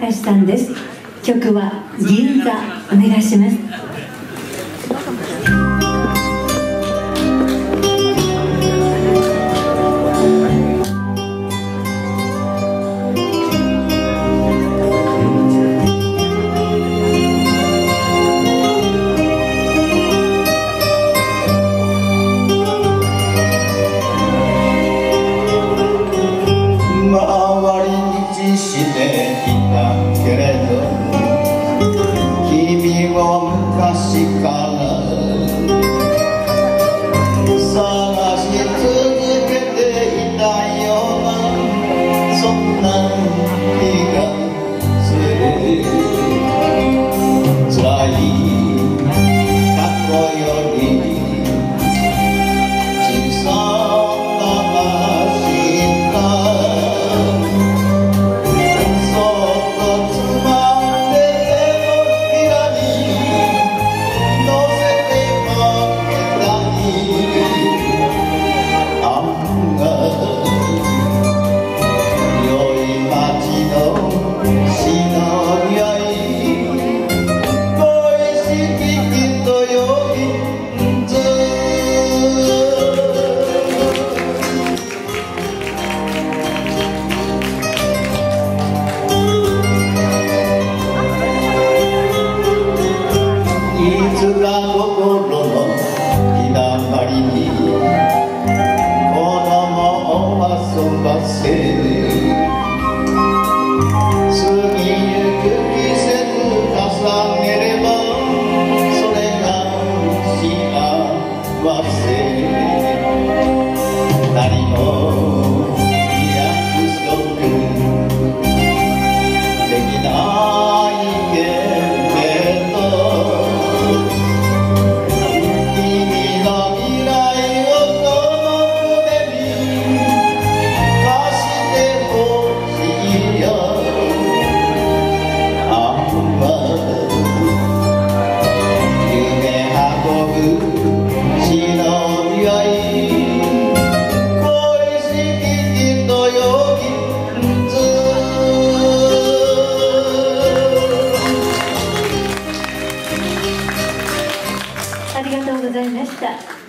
隆さんです。曲は銀座、お願いします。 していたけれど君を昔から探し続けていたようなそんな気がする。辛い過去より小さな橋がいつか心のひだまりに子供を遊ばせる過ぎゆく季節重ねればそれが幸せ。何も約束できないけどありがとうございました。